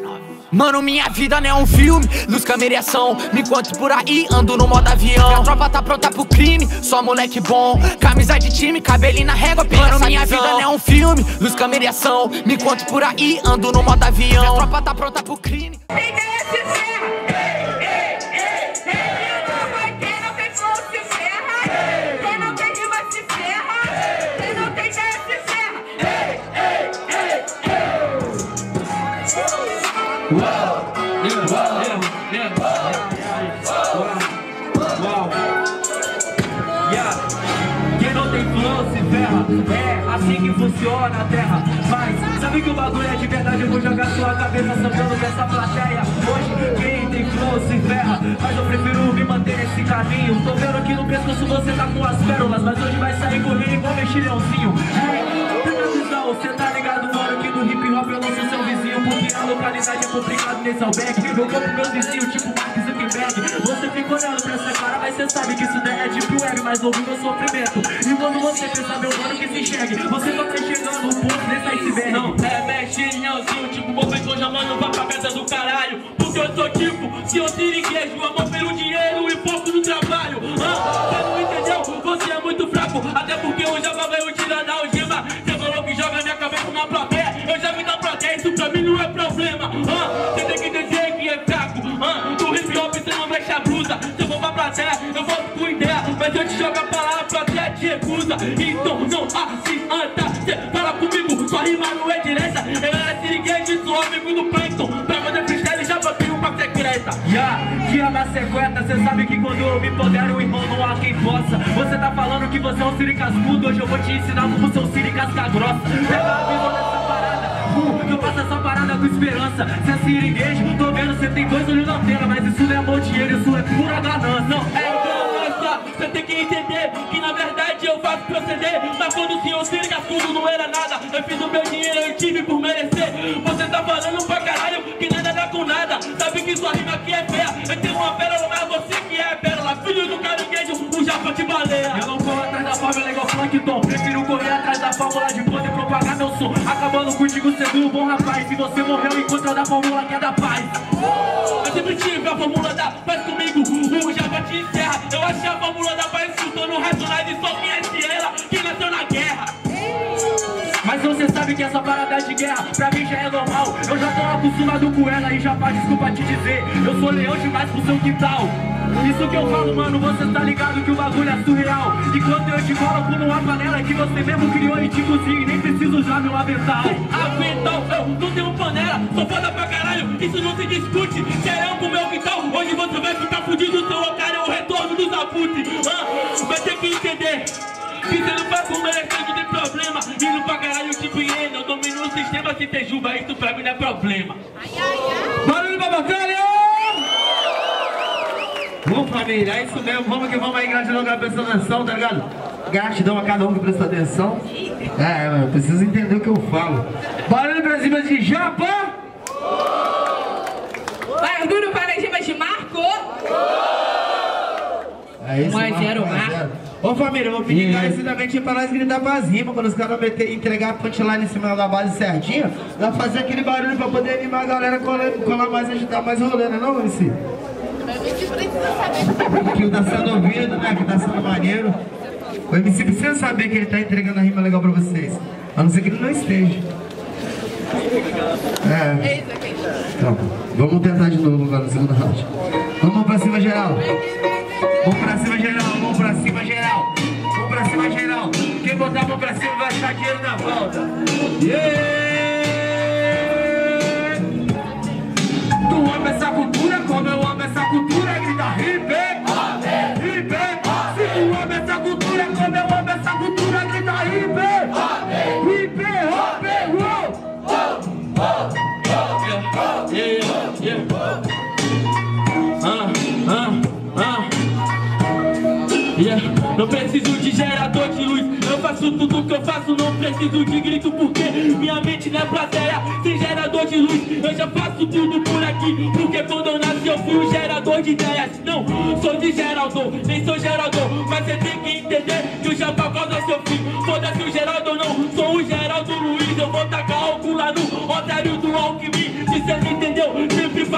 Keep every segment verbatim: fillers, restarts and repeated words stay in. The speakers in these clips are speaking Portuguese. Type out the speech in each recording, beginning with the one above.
Mano, minha vida não é um filme, luz, câmera e ação. Me encontro por aí, ando no modo avião. Minha tropa tá pronta pro crime, só moleque bom. Camisa de time, cabelinho na régua, pega essa visão. Mano, minha vida não é um filme, luz, câmera e ação. Me encontro por aí, ando no modo avião. Minha tropa tá pronta pro crime. Uau, yeah, yeah, yeah. Uau, uau. Yeah. Quem não tem flow se ferra. É assim que funciona a terra. Mas sabe que o bagulho é de verdade? Eu vou jogar sua cabeça sambando dessa plateia. Hoje quem tem flow se ferra. Mas eu prefiro me manter nesse caminho. Tô vendo que no pescoço você tá com as pérolas, mas hoje vai sair correndo igual mexilhãozinho. É, tem a visão, você tá ligado, mano, que no hip hop eu não sou seu vizinho. Porque a localidade é complicado nesse albergue. Eu compro meus vizinhos tipo Mark Zuckerberg. Você fica olhando pra essa cara, mas você sabe que isso não é deep web, mas ouve meu sofrimento. E quando você pensa, meu mano, que se enxergue, você só tá enxergando o ponto desse iceberg. Não é mexilhãozinho, tipo professor chamando pra cabeça do caralho. Porque eu sou tipo, se eu siriguejo, amor pelo dinheiro e foco no trabalho. Ah, você não entendeu? Você é muito fraco. Até porque eu já veio tirar da algema. Você falou que joga minha cabeça na plateia. Eu já vi na plateia, isso pra mim não é problema. Ah, você tem que entender que é fraco. Ah, no hip hop você não mexe a blusa. Se eu vou pra plateia, eu volto com ideia. Mas eu te jogo a palavra, a plateia te recusa. Então não adianta, cê fala comigo, sua rima não é direta. Eu era siriguejo, sou amigo do Plankton. Pra fazer freestyle já botei uma secreta. Ya, que ama secreta, cê sabe que quando eu me empodero, o irmão não há quem possa. Você tá falando que você é um siri cascudo, hoje eu vou te ensinar como ser um siri casca grossa. Pega a visão dessa parada. Uh, eu faço essa parada com esperança. Cê é siriguejo, tô vendo, cê tem dois olhos na tela. Mas isso não é amor, dinheiro, isso é pura ganância. Não é ganância, cê tem que entender que na verdade eu faço proceder. Mas quando o senhor siri cascudo não era nada, eu fiz o meu dinheiro, eu tive por merecer. Você tá falando pra caralho que nada dá com nada. Sabe que sua rima aqui é fé. Eu tenho uma pérola, mas você que é pérola. Filho do caranguejo, o japa de baleia. Eu não corro atrás da fórmula igual Plankton. Prefiro correr atrás da fórmula de poder propagar meu som. Acabando contigo sendo um bom rapaz. Se você morreu enquanto eu da fórmula que é da paz. Eu sempre tive a fórmula da paz comigo. O japa te encerra. Eu achei a fórmula da paz escutando Racionais e só conhece ela. Quem nasceu na guerra. Mas você sabe que essa parada de guerra pra mim já é normal. Eu já tô acostumado com ela e já faz desculpa te dizer. Eu sou leão demais pro seu quintal. Isso que eu falo, mano, você tá ligado que o bagulho é surreal. Enquanto eu te coloco numa panela que você mesmo criou e te cozinha e nem preciso usar meu avental. Avental, eu não tenho panela, sou foda pra caralho, isso não se discute. Serão pro meu quintal, hoje você vai ficar fudido. Seu otário é o retorno dos abutres. Ah, vai ter que entender que você não vai comer, não tem problema. Indo pra caralho tipo hiena, eu domino o sistema se tem juba, isso pra mim não é problema. Ai, ai, ai. Barulho pra batalha! Vamos, família, é isso mesmo, vamos que vamos aí, gratidão que prestou atenção, tá ligado? Gratidão a cada um que prestou atenção. É, eu preciso entender o que eu falo. Barulho pra cima de Japa! Barulho para cima de Marco! É isso, um a zero, Marco. Ô família, eu vou pedir encarecidamente pra nós gritar pras rimas. Quando os caras meter, entregar a punchline em cima da base certinha, vai fazer aquele barulho pra poder animar a galera, colar, colar mais, agitar mais rolê, né não, M C? Que tá sendo ouvido, né? Que tá sendo maneiro. O M C precisa saber que ele tá entregando a rima legal pra vocês. A não ser que ele não esteja. É. Então, vamos tentar de novo agora no segundo round. Vamos pra cima, geral. Vamos pra cima, geral. Vamos pra cima, geral. Vamos pra cima, geral. Quem botar a mão pra cima vai achar dinheiro na volta. Yeah! Tu ama essa cultura como eu amo essa cultura. Grita hip, hip. Se tu ama essa cultura como eu amo essa cultura. Grita hip, hip, hop, wow. Yeah, yeah, yeah. Ah, ah, ah. Yeah. Não preciso de gerador de luz, eu faço tudo que eu faço, não preciso de grito porque minha mente não é plateia. Sem gerador de luz, eu já faço tudo por aqui, porque quando eu nasci eu fui um gerador de ideias. Não sou de Geraldo, nem sou Geraldo, mas você tem que entender que o Japa causa seu fim. Foda-se o Geraldo, não sou o Geraldo Luiz, eu vou tacar álcool lá no otário do Alckmin. Se você não entender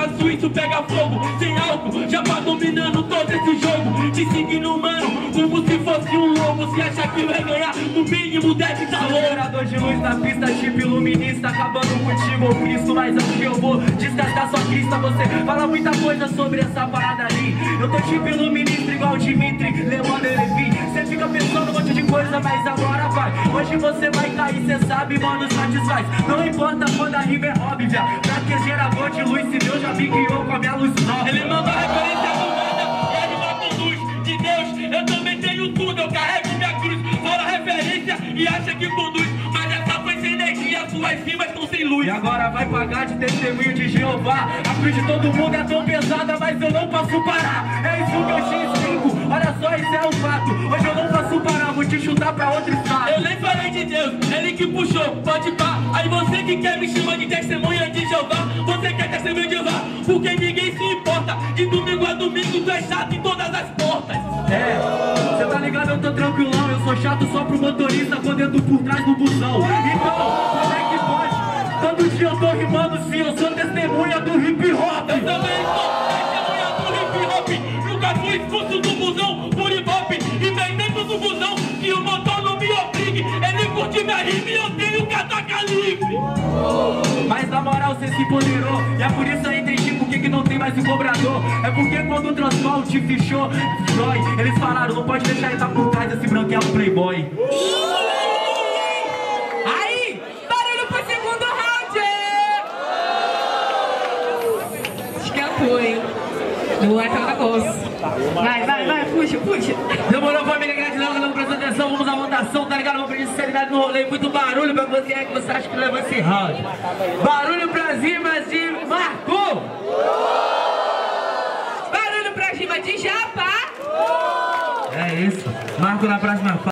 caso isso pega fogo. Sem álcool, já vai dominando todo esse jogo. Te seguindo, mano, como se fosse um lobo. Se acha que vai ganhar, no mínimo deve tá louco. Gerador de luz na pista, tipo iluminista. Acabando contigo, ou Cristo, mas é o que eu vou desgastar sua crista. Você fala muita coisa sobre essa parada ali. Eu tô tipo iluminista igual Dimitri, levando ele vir. Cê fica pensando um monte de coisa, mas agora vai. Hoje você vai cair, cê sabe, mano, satisfaz. Não importa quando a rima é óbvia. Pra que gerador de luz, se Deus já me guiou com a minha luz própria. Ele manda a referência do nada, ele não conduz. De Deus, eu também tenho tudo, eu carrego minha cruz. Fora referência e acha que conduz. Mas essa foi sem energia, suas rimas estão sem luz. E agora vai pagar de testemunho de Jeová. A cruz de todo mundo é tão pesada, mas eu não posso parar. É isso que eu te explico, olha só, isso é um fato. Hoje eu não posso parar, vou te chutar pra outro estado. Eu nem falei de Deus, ele que puxou, pode pá. Aí você que quer me chamar de testemunha de Jeová, você quer testemunha de Jeová, porque ninguém se importa. De domingo a domingo tu é chato em todas as portas. É, cê tá ligado, eu tô tranquilão. Eu sou chato só pro motorista quando eu tô por trás do busão. Então, como é que pode? Todo dia eu tô rimando sim, eu sou testemunha do hip hop. Eu também sou testemunha do hip hop. Nunca fui expulso do busão por hip hop. E vem dentro do busão que o motor não me obrigue. Ele curte minha rima e eu tenho cataca livre. Mas na moral cê se empoderou, e é por isso aí entendi por que que não tem mais o cobrador. É porque quando o transporte fechou, dói. Eles falaram, não pode deixar ele tá por trás desse branquelo playboy. Aí, barulho pro segundo round! Esquentou, hein? Não é aquela negócio. Vai, vai, vai, puxa, puxa. Demorou, família, gratidão, não prestou atenção, vamos à votação, tá ligado? Vamos pedir sinceridade no rolê, muito barulho pra você, é que você acha que levou esse round. Barulho pra cima de Marco! Barulho pra cima de Japa! É isso, Marco na próxima fase.